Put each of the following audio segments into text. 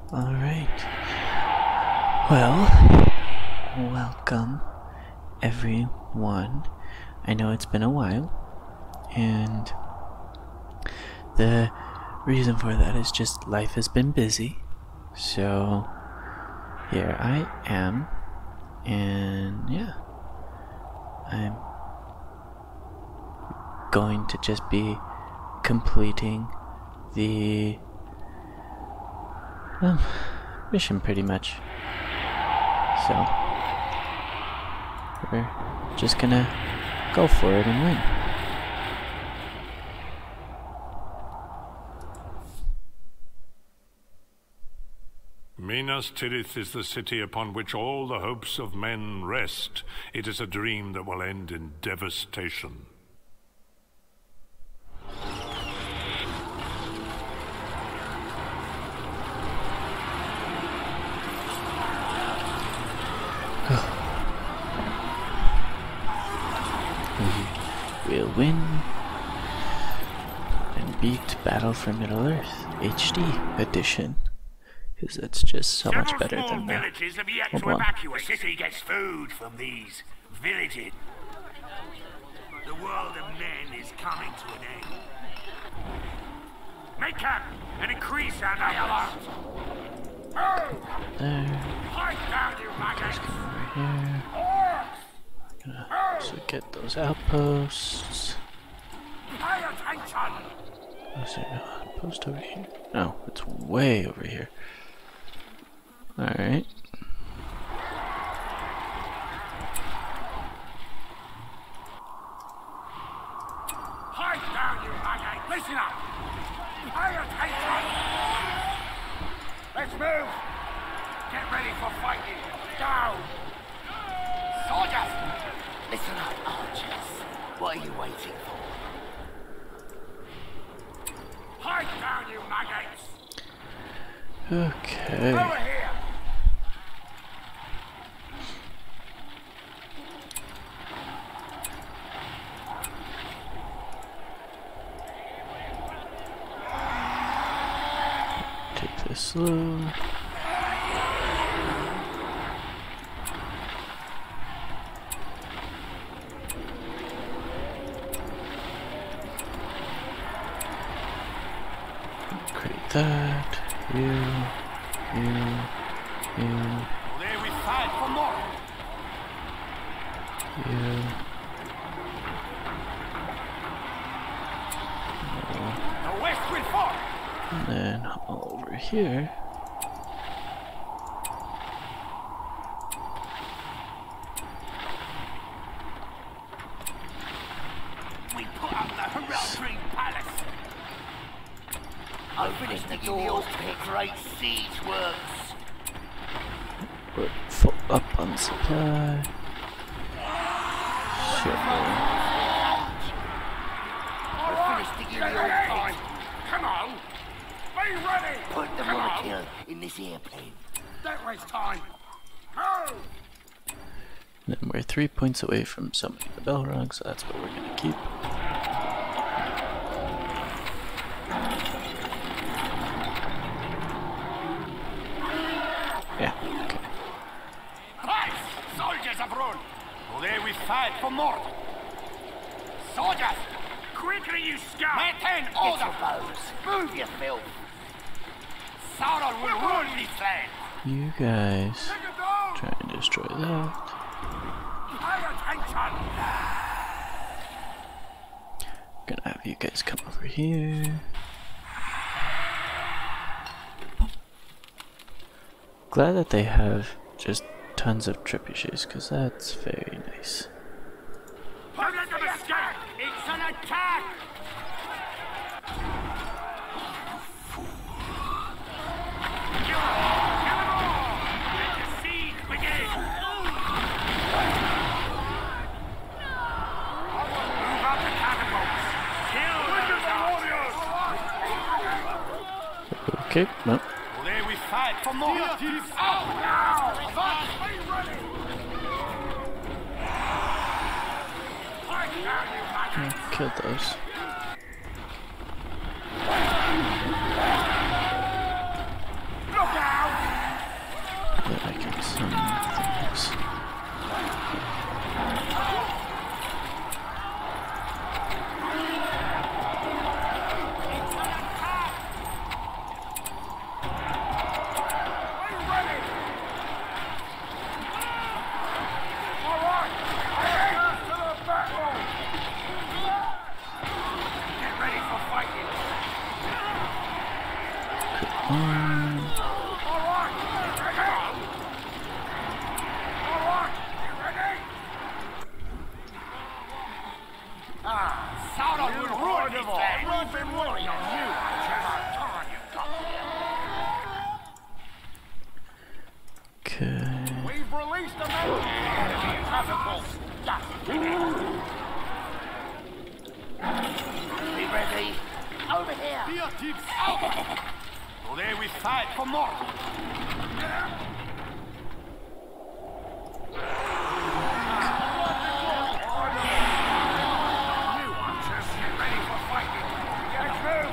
Alright. Well, welcome everyone. I know it's been a while, and the reason for that is just life has been busy. So, here I am, and yeah, I'm going to just be completing the mission pretty much. So we're just gonna go for it and win. Minas Tirith is the city upon which all the hopes of men rest. It is a dream that will end in devastation. We'll win and beat Battle for Middle-earth HD edition, because it's just so much better than the villages have yet old to one. evacuate. The city gets food from these villages. The world of men is coming to an end. Make camp and increase our numbers. There. Fight down, you maggots! Over here. Gonna also get those outposts. Pay attention! Is there no outpost over here? No, it's way over here. Alright. Fight down, you maggots! Listen up! Pay attention! Let's move! Get ready for fighting! Down! Soldiers! Listen up, archers. What are you waiting for? Hide down, you maggots! Okay. Over here! Take this slow. That, you. There we fight for more. You. The west will fall. And then all over here. We put up the heraldry palace. Open it to your great siege works. We're full up on supply. Shit. We're finished digging the old time. Come on. Be ready. Put the molecule in this airplane. Don't waste time. Go. And then we're 3 points away from summoning the Balrog, so that's what we're gonna keep. Yeah, okay. Right, soldiers of Rune. Today we fight for more. Soldiers, quickly you scum! Maintain order. Get your bows. Move your filth. Sauron will rule this land. You guys try and destroy that. Pay attention. Gonna have you guys come over here. Glad that they have just tons of trebuchets, because that's very nice. Don't let them escape! It's an attack! Kill them all! Let the siege begin! Move out the catapults! Kill those warriors! Okay, well, Today we fight for more! Oh, now! Be ready! Fight now, you maggots! kill those. Look out! We've released a catapult. Be ready. Over here. Well, there we fight for more. New archers, ready for fighting. Yes, move.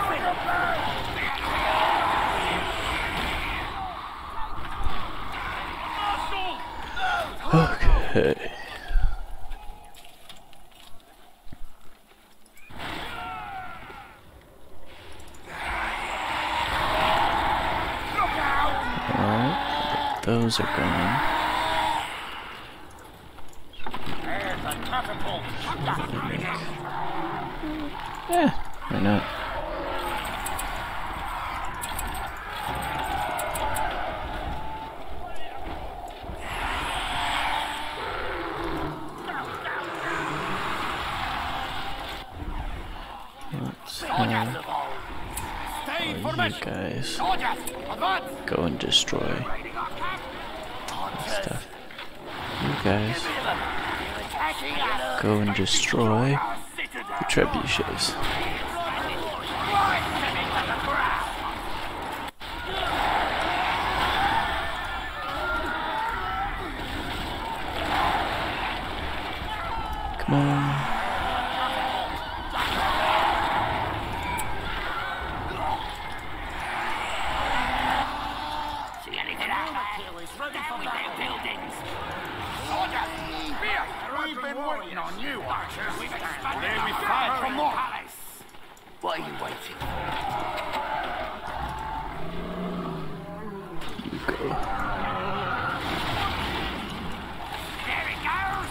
Okay. Alright, those are gone. There's a catapult. Yeah, why not? You guys go and destroy stuff. You guys go and destroy the trebuchets. Come on. We've been waiting on you, archers. There we fight for more. What are you waiting for? You go. There it goes.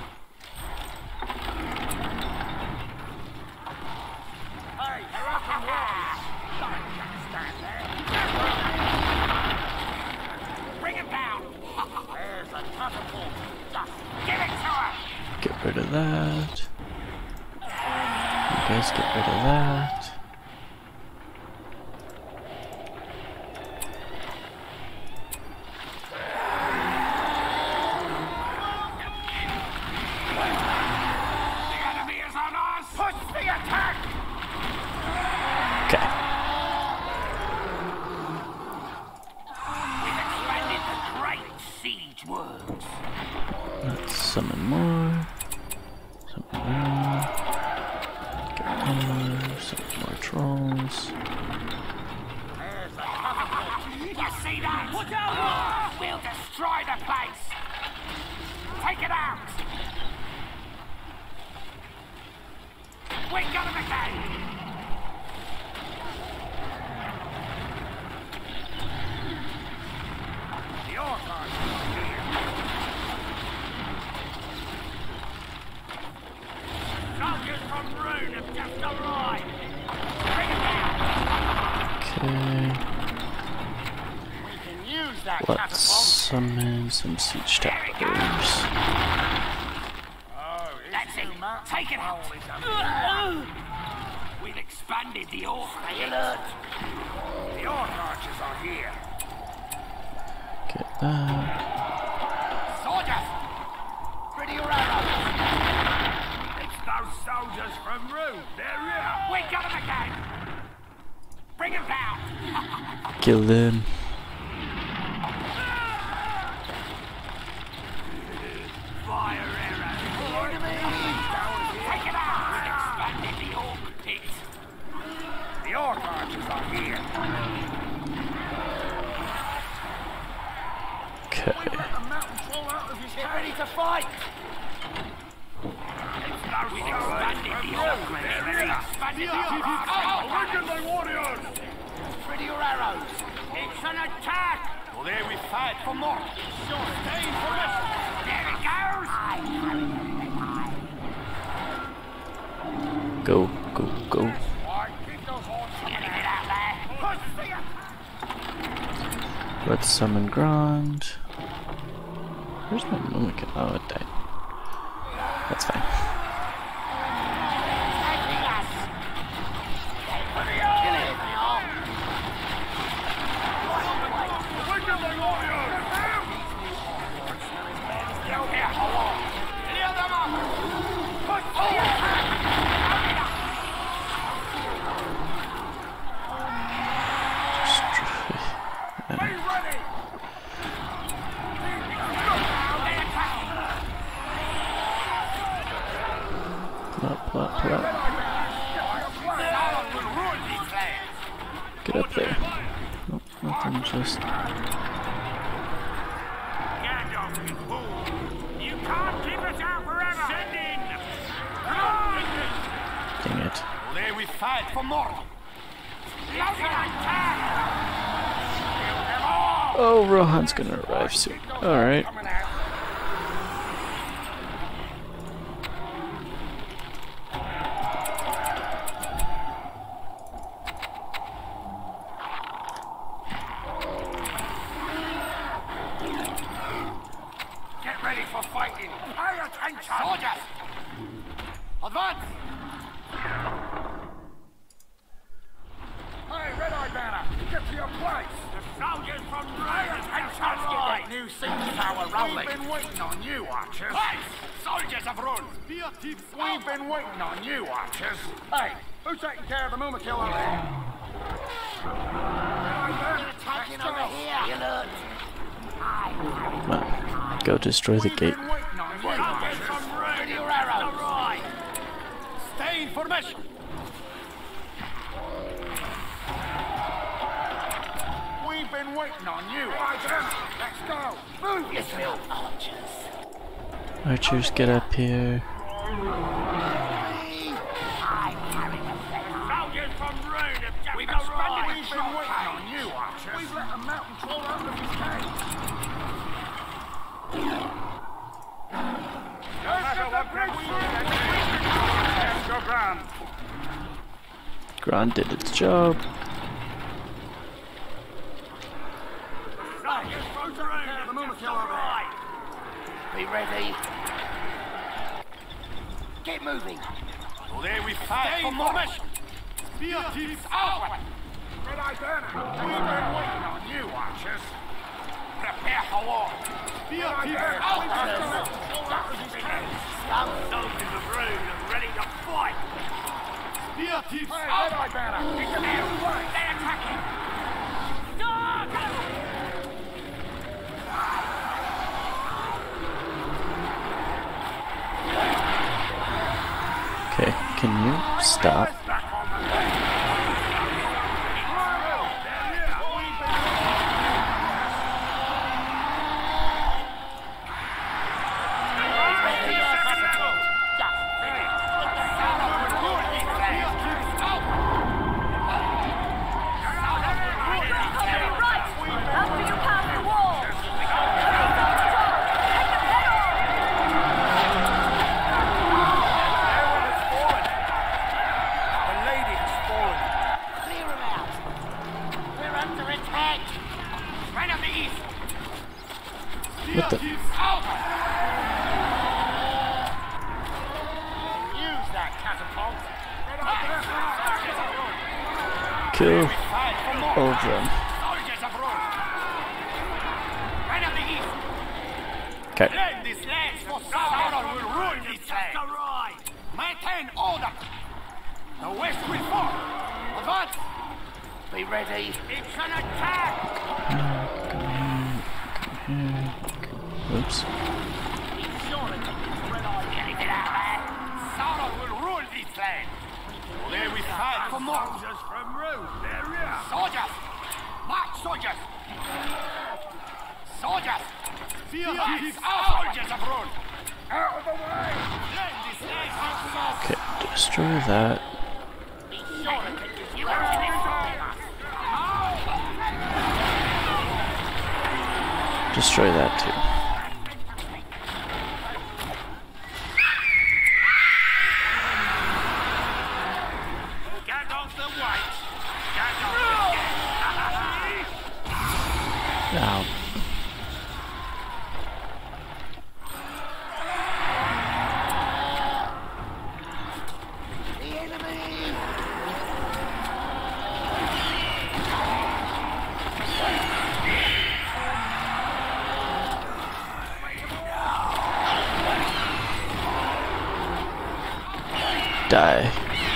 Hey, you're up and walls. Stand there. Bring him down. There's a catapult. Give it to her. Get rid of that. You guys get rid of that. The enemy is on us. Push the attack. Okay. We've expanded the great siege works. Let's summon more. Summon more. Get more. Summon more trolls. There's a catapult. You see that? Watch out! We'll destroy the place. Take it out. We got him again. The Orchards are here. Soldiers from Rune have just arrived. Bring them down. Okay. We can use that Let's catapult. summon some siege towers. That's it. Take it out. We've expanded the Orc. Stay alert. The Orc archers are here. Get that. Soldiers! Ready your arrows! It's those soldiers from Rune. They're here. We got them again. Bring them down. Kill them. Fire arrows. Take it out. We've expanded the Orc pit. The Orc archers are here. Okay. Get ready to fight. It's those we've expanded the Orc pit. Expanded the Orc. Original warriors. Ready your arrows. It's an attack. Well, there we fight for more. Sure, stay for us. There it goes. Go, go, go. Why, keep those horses. Get it out there. Push the attack. Let's summon Grand. Where's my Mummikin? Oh, it died. That's fine. Pull up. Get up there. Nope, nothing, just... You can't keep us out forever! Send in! Dang it. Today we fight for more! Oh, Rohan's gonna arrive soon. Alright. Get ready for fighting! Pay attention! Soldiers! Advance! Hey, Red-Eye Banner! Get to your place! The soldiers from Revora! Get that new siege tower rolling! We've been waiting on you, archers! Hey! Soldiers have run! We've been waiting on you, archers! Hey! Who's taking care of the Mumakil over there? You're attacking over here! You look! Well, go destroy the gate. Stay in formation. We've been waiting on you. Let's go. Move yourself, archers. Archers, get up here. Soldiers from Rune have just arrived. We've been waiting on you, archers. We've let a mountain troll out of his cage. Grand did its job. Be ready. Get moving. Well, there we fight for more mission. Out! Red-Eye Banner, we've been waiting on you, archers. Prepare for war. Some soldiers of Rune are ready to fight. Hey, Red-Eye Banner, it's an air way. They're attacking. Okay, can you stop? What the? Use that catapult. Kill all of them. Soldiers of Rome. Right of the east. Okay. Claim these lands for Sauron will rule these lands. Maintain order. The west will fall. Advance. Be ready. It's an attack. Oops. Sauron will rule these lands. There we fight for more. Soldiers from Rome. There we are. Soldiers. March, soldiers. Soldiers. Soldiers of Rome. Out of the way. Okay, destroy that. Destroy that too. Ow. Die.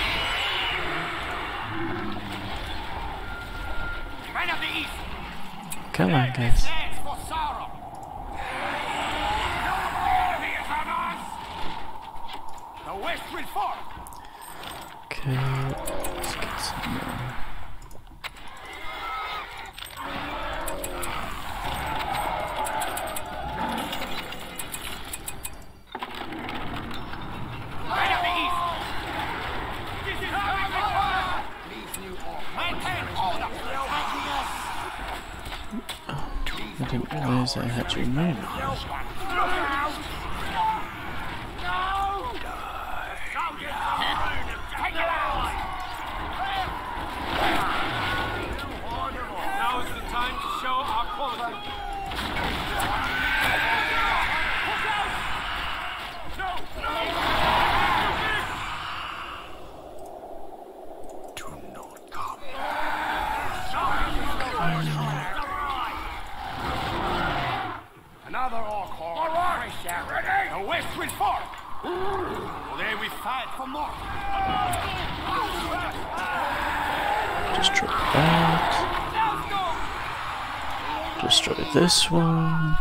Come on, guys. Okay, let's get some more. I didn't realize I had your name. Now is the time to show our quality. Do not come. Another Orc. All right, ready? The westward fort. Well, there we fight for more. Destroy that. Destroy this one.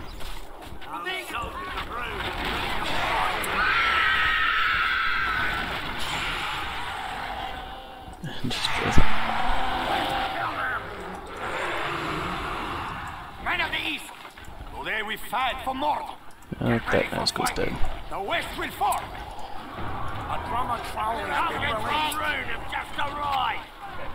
And destroy that. Men of the east. Well, there we fight for more. Oh, that Nazgul's dead. The westward fort. A drummer troll has been released. Rune have just arrived.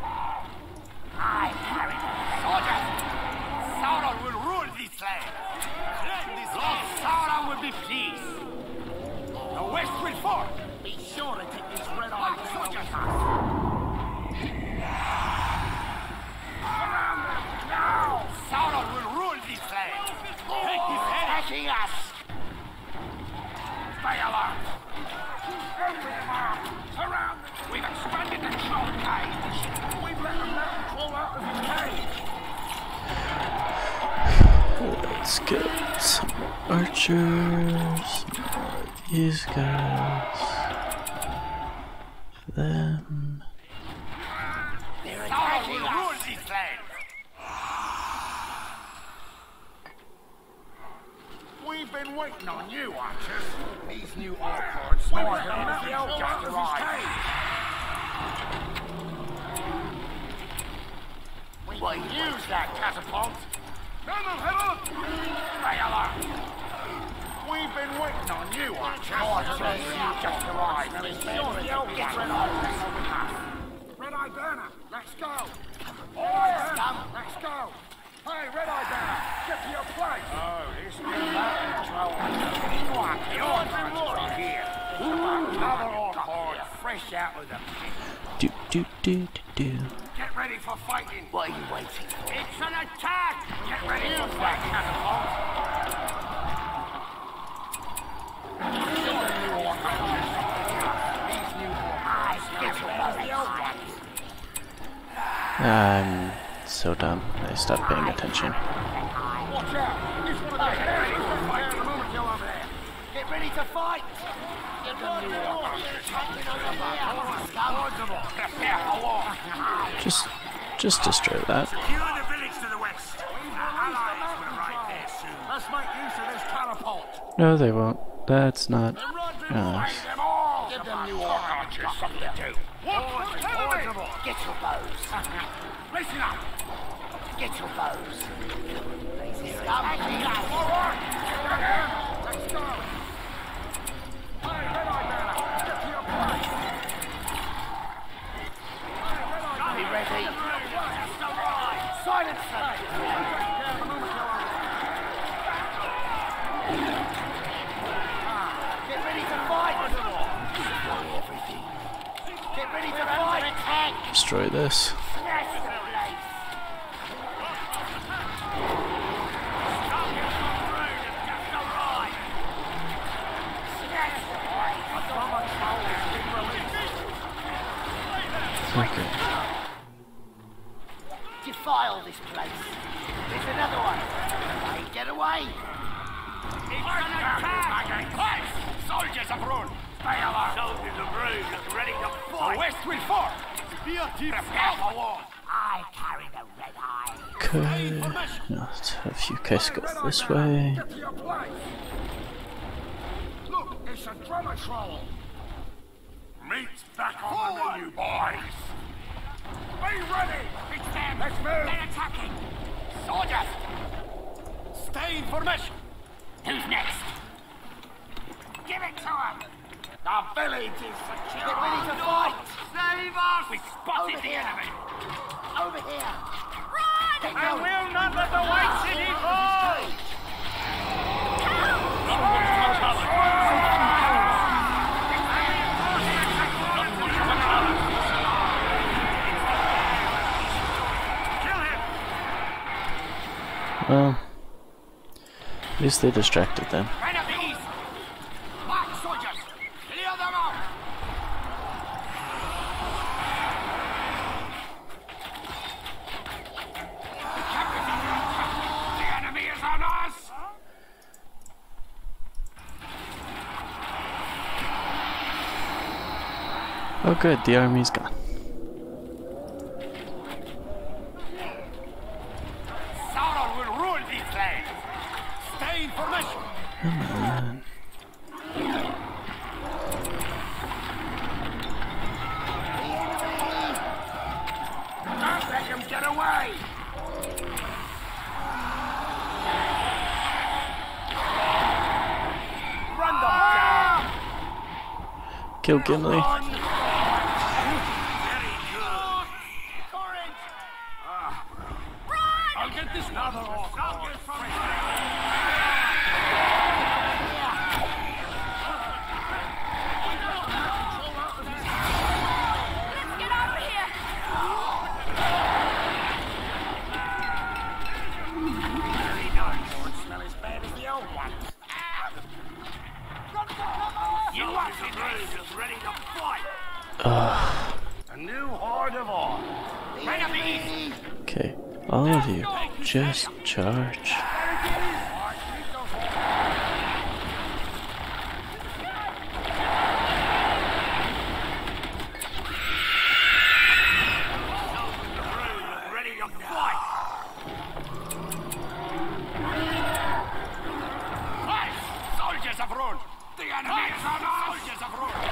I carry soldiers. Sauron will rule this land. Lord Sauron will be pleased. The westward fort. Be sure to take this red-eyed soldiers now. Sauron will rule this land. Take his head attacking us. Stay alert. Around. We've expanded the troll cage. We've let them crawl out of his cage. Let's get some more archers. More of these guys. Them. They're attacking us. This land. We've been waiting on you, archers. These new Orcords snore him as the elf just arrived. Well, use that catapult. Stay alert. We've been waiting on you, archers. You just arrived. The elf just arrived. Red-Eye Burner, let's go. Let's go. Hey, Red-Eye Banner, get to your place! Oh, this new mountain troll. The Orcs are here. Another Orc horde, fresh out of the pit. Do. Get ready for fighting. What are you waiting for? It's an attack! Get ready for that catapult. These new Orcs. Get the old ones. I'm so dumb. I stopped paying attention. Watch out! This one of them ready for fight. The moment you're over there. Get ready to fight! Just destroy that. Secure the village to the west. Our allies will arrive there soon. Let's make use of this catapult. No, they won't. That's not us. Give them new archers something to do. Get your bows. Listen up. Get your bows. Let's go. Hey, Red-Eye Banner, get to your place. Be ready. Silence them. Get ready to fight. Destroy everything. Get ready to fight. Attack. Destroy this. Smash the place. defile this place. There's another one. Hey, get away. It's an attack! Place! Soldiers abroad! Stay alert! Soldiers abroad, ready to fight! The west will fall! Prepare for war! I carry the red eye. Okay, not have you guys go this way. Get to your place! Look, it's a drummer troll! Meat's back on the menu, boys! Be ready! It's them! Let's move! They're attacking! Soldiers! Stay in formation! Who's next? Give it to them! The village is secure! Get ready to fight! Save us! We spotted the enemy! Over here! Run! I will not let the White City fall! Well, at least they distracted them. Right up the east! Mark soldiers! Clear them out! The enemy is on us! Oh good, the army's gone. Sauron will rule these lands! Stay in formation! Come on. Don't let them get away! Run them down! Kill Gimli. Very good! Courage! Run! I'll get this another off! Soldiers from Let's get out of here! Very nice. Don't smell as bad as the old one. You want to just ready to fight? A new horde of all. Right up the east. Okay, all of you, just charge. Ready to fight. Fight! Soldiers of Rune! The enemy is on us! Soldiers of Rune!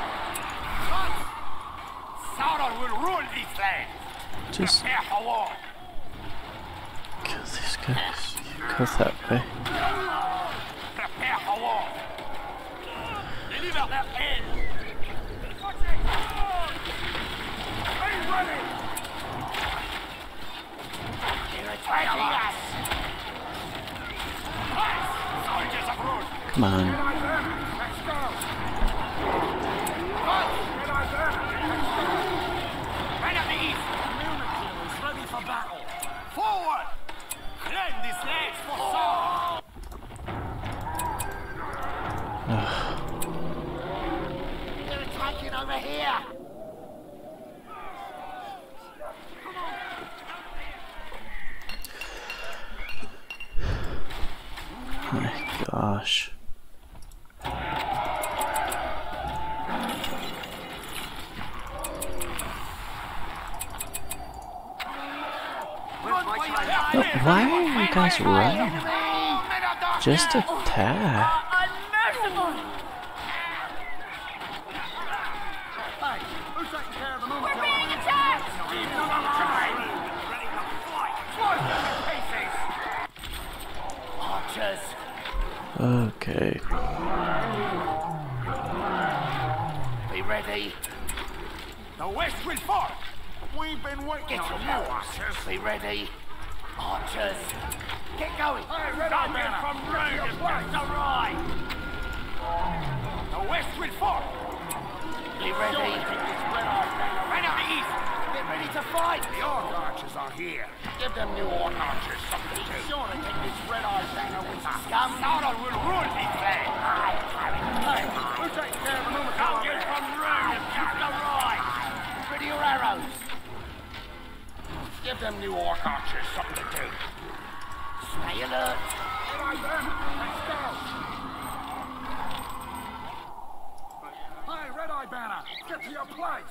Sauron will rule these lands! Just Prepare for war! kill these guys. Go that way. Prepare for war! Deliver their end! Be ready! They're attacking us! Fight! Soldiers of Rune! Come on. Let's go! Fight! Right up the east! Community is ready for battle! Forward! Claim these lands for Sauron! They're attacking over here! My gosh. No, why are you guys running? Just attack. Unmerciful! Hey, who's taking care of the We're being attacked! Archers! Okay. Be ready. The west will fall. We've been waiting on you, archers. Be ready. Archers. Get going. Soldiers from Rune have just arrived. The west will fall. Be ready. Right up the east. Get ready to fight. The Orc archers are here. Give them new Orc archers something to do. Sure to take this red-eyed banner with us. Scum. Sauron will rule these lands. Hey, who's taking care of the movement? Soldiers from Rune have just arrived. Ready your arrows. Give Give them new orc archers something to do. Stay alert. Right then, let's go. Hey, Red Eye Banner, get to your place.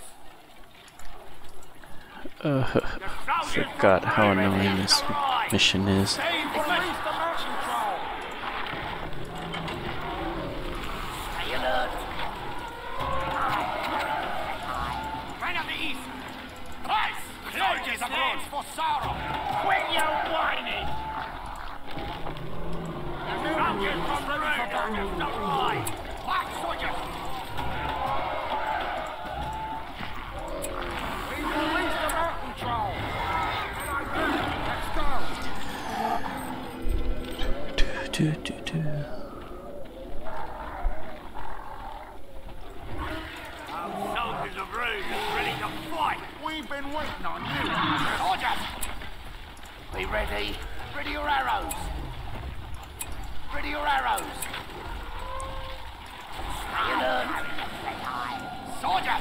Forgot how annoying this mission is. Stay for the control. Stay alert. Right on the east. Nice. Soldiers abroad for sorrow. Quit your whining. Soldiers from the river. Don't lie. Black soldiers. We release the mountain control. Let's go. Soldiers of Rune ready to fight. We've been waiting on you. Soldiers, be ready. Ready your arrows. Ready your arrows. Stay alert. Soldiers,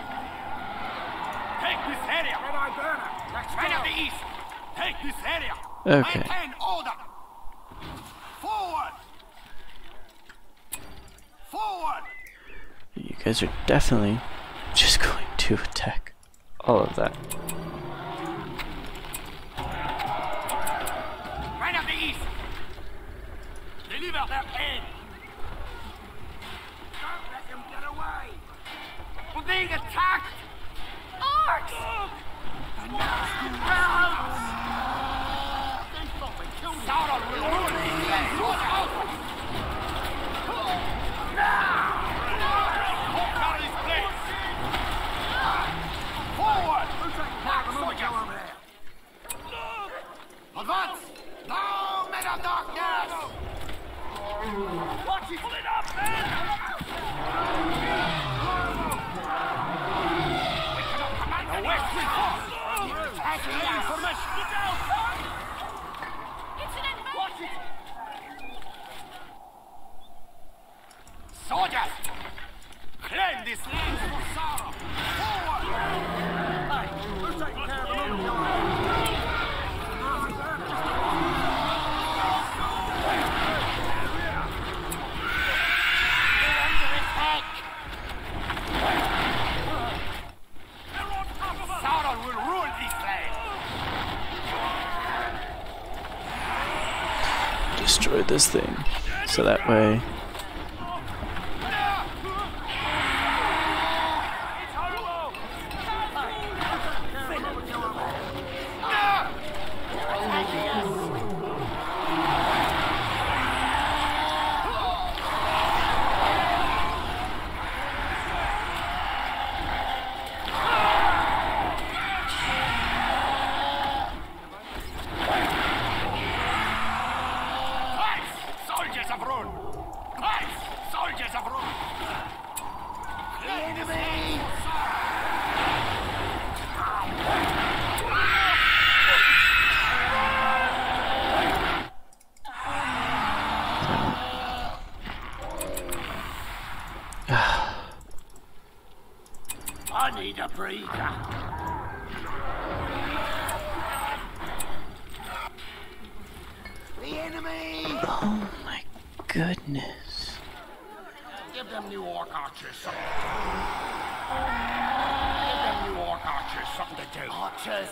take this area. Red Eye Banner. Right at the east. Take this area. Okay. Maintain order. Forward. Forward. You guys are definitely just going to attack all of that. Right at the east. Deliver their aid. Don't let them get away. We're being attacked. Orcs! Sauron will ruin these lands. Watch out! Walk out of this place. Forward! Black soldier over there. Advance! No men of darkness! Watch it! Pull it up, man! We cannot command the west with force! Attacking information! Look out! It's an advance! Watch it! Soldiers! Claim this land for Sauron! Forward! Hey, who's taking care of the Sauron will rule this land! Destroy this thing, so that way. Soldiers of Rune! Christ! Soldiers of Rune! The enemy! I need a breather. The enemy! Oh my goodness. Give them new orc archers something. Give them new orc archers something to do. Archers!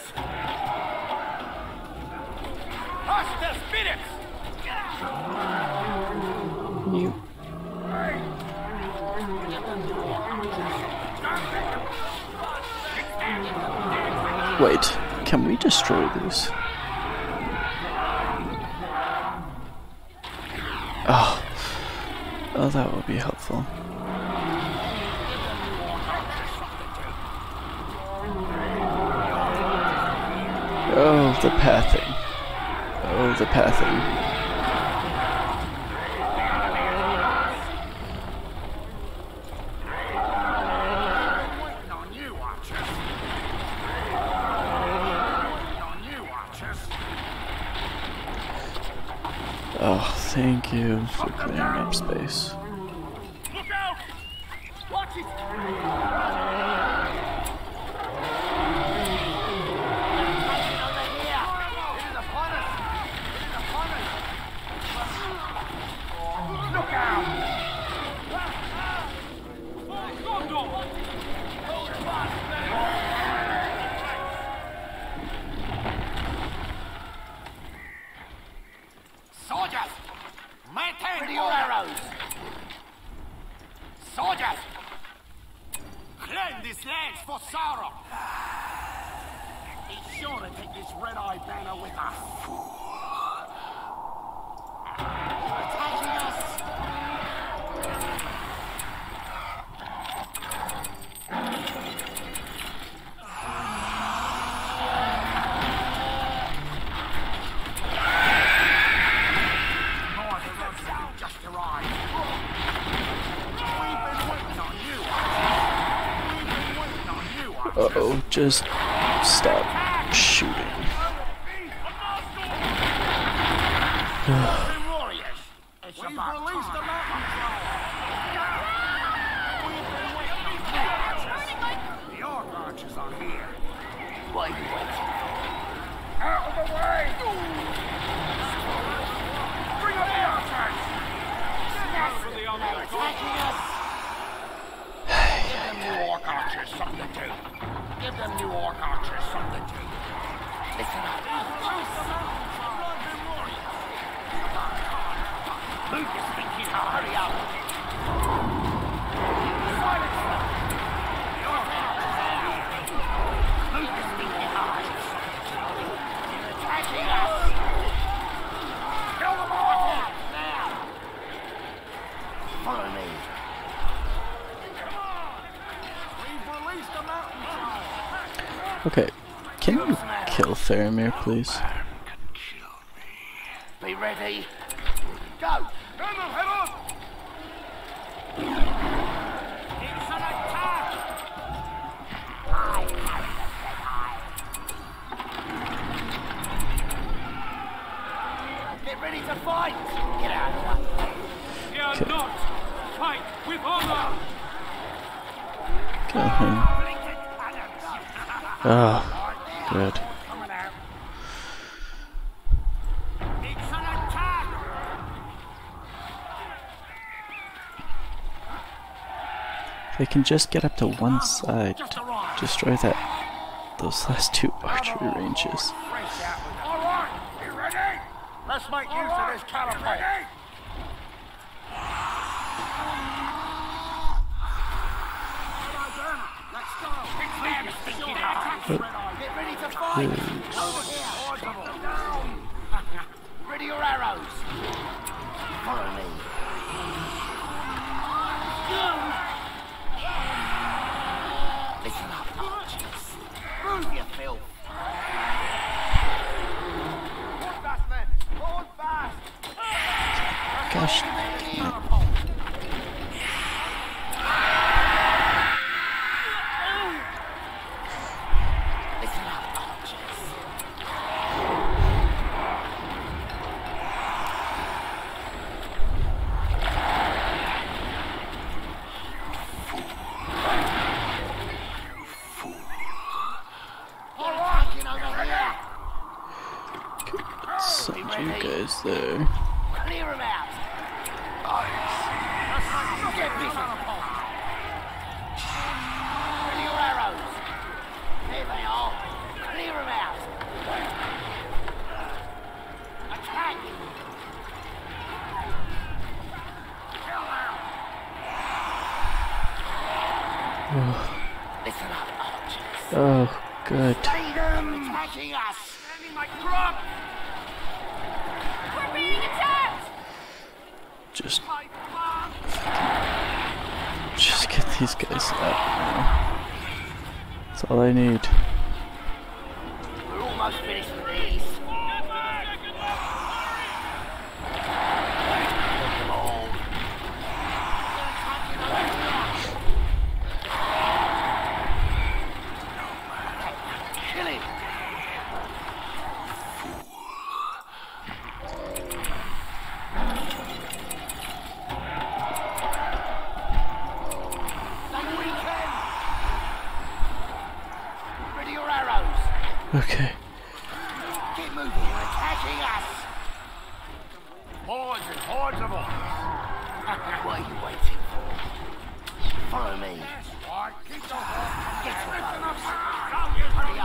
Hush their spirits! You. Give them new orc archers. Wait, can we destroy these? Oh, that would be helpful. Oh, the pathing. Oh, the pathing. Waiting on you, archers. Waiting on you, archers. Oh, thank you for clearing up space. Look out! Watch it! Ready your arrows. Soldiers! Claim this land for sorrow! He's sure to take this red-eye banner with us. Attacking us! Just arrived. We've been waiting on you. We've been waiting on you. Uh-oh, just stop shooting. Warriors. It's about released the mountain We've been waiting on you, archers. The orc archers are here. What are you waiting for? Out of the way! Bring up the archers! They're attacking us! Give them new orc archers something to do. Give them new orc archers something to do. Listen up. Move your stinking heart. Hurry up. Silence them. The orc archers are here. Move your stinking heart. They're attacking us. Kill them all! Now! Follow me. We've released the mountain troll. Okay, can you kill Faramir, please? Be ready. Go! Head up! It's an attack! I carry the dead eye. Get ready to fight! Get out of the way. Fear not! Fight with honor! Kill him. Oh, good. Coming out. It's an attack! If they can just get up to one side, destroy those last two archery ranges. All right, you ready? Let's make use of this caliphate. Let's go. Get ready to fight. Over here. Down. Ready your arrows. Follow me. Listen up, archers. Move your filth. Hold fast, men. Hold fast. Gosh. Listen up, archers. All right, you know over here. Send you guys there. Clear them out. Get busy. Ready your arrows. There they are. Clear them out. Attack. Kill them. Listen up, archers. Oh, good. Stay them attacking us. Standing my drop. We're being attacked! Just get these guys out now. That's all I need. We're almost finished with these. Kill him. Like we can. Ready your arrows. Okay. Get moving, you're attacking us! Hordes and hordes of us! What are you waiting for? Follow me. Keep the horse. Get to those. Hurry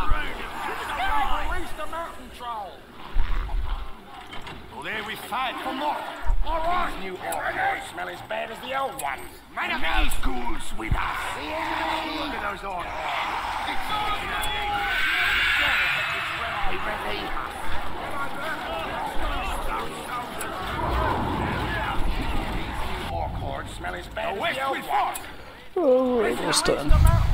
up. Release the mountain troll. Well, there we fight for more. Alright. These new orcs smell as bad as the old ones. Man of no schools with us. The enemy. Look at those orcs. Ready. Orc hordes smell as bad as the old ones. Oh, we're almost done.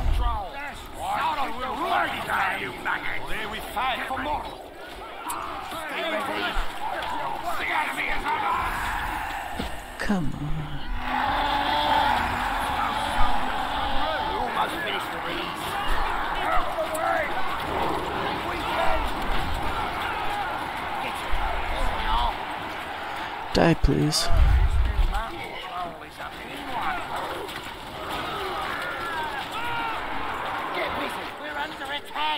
There we fight for more. Stay ready. The enemy is on us. Come on. We're almost finished with these. Die, please. Get busy. We're under attack.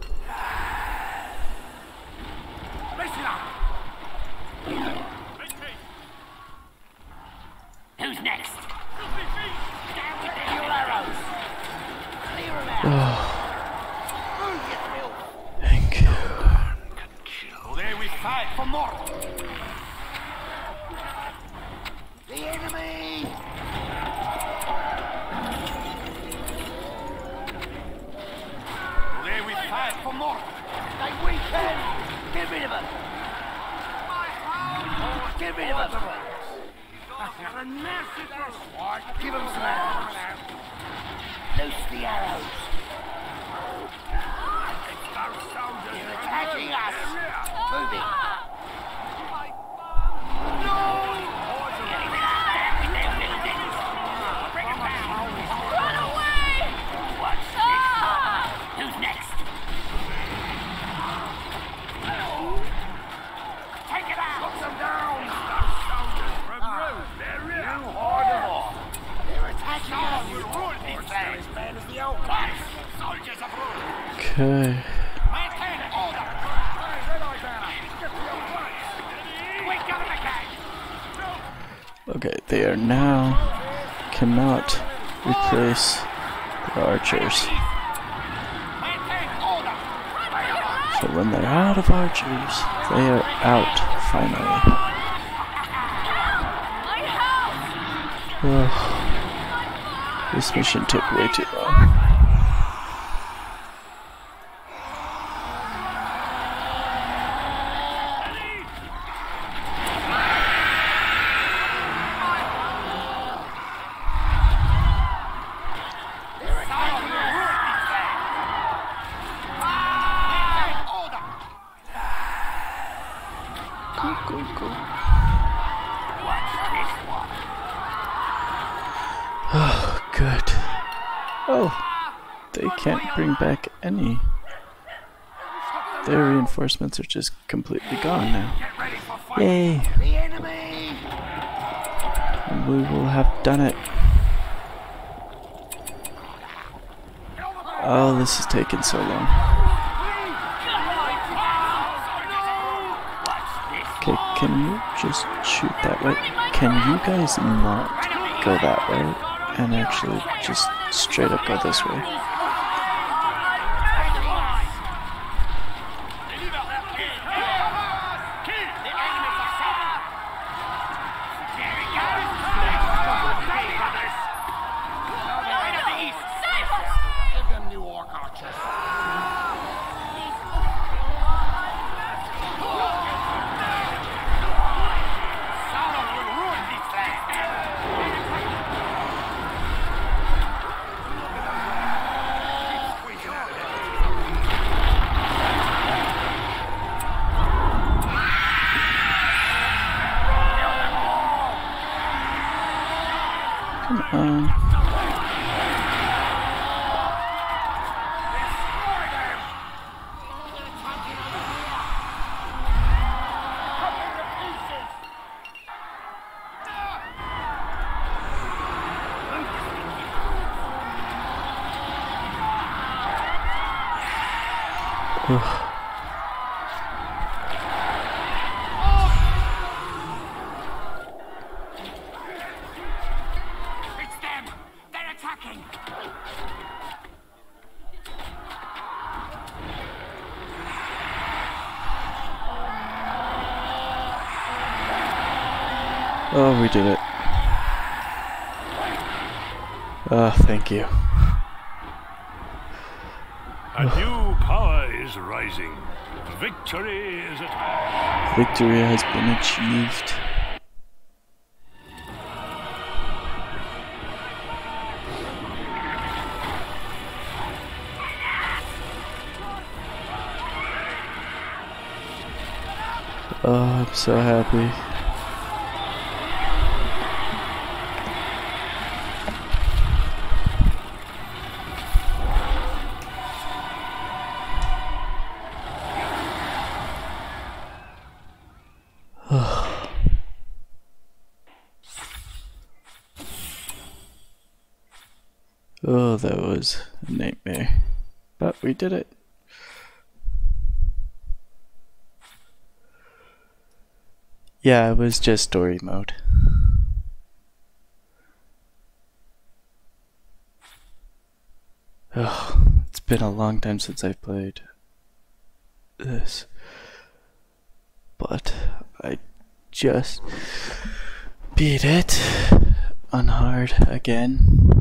Listen up. Who's next? Down with your arrows. Clear them out. Move your filth. Thank you. Well, there we fight for more. The enemy. Well, there we fight for more. They weaken. Get rid of them. Get rid of them. Give them some arrows. Loose the arrows. You're attacking us. Move it. No! Run away! What's this? Who's next? Take it out! Put them down! They're attacking us! They're as bad as the old ones! Soldiers of rule! Okay. Maintain order! Quick, get them again! Okay, they are now cannot replace the archers. Maintain order! So when they're out of archers, they are out finally. Ugh. This mission took way too long. Go. Oh, good. Oh, they can't bring back any. Their reinforcements are just completely gone now. Yay! The enemy! And we will have done it. Oh, this is taking so long. Okay, can you just shoot that way? Can you guys not go that way and actually just straight up go this way? Give them new orc archers. Sauron will ruin this land. Come on. Ugh. It's them! They're attacking! Oh, we did it. Oh, thank you. A new power is rising. Victory is at hand. Victory has been achieved. Oh, I'm so happy. Oh, that was a nightmare. But we did it. Yeah, it was just story mode. Oh, it's been a long time since I've played this. But I just beat it on hard again.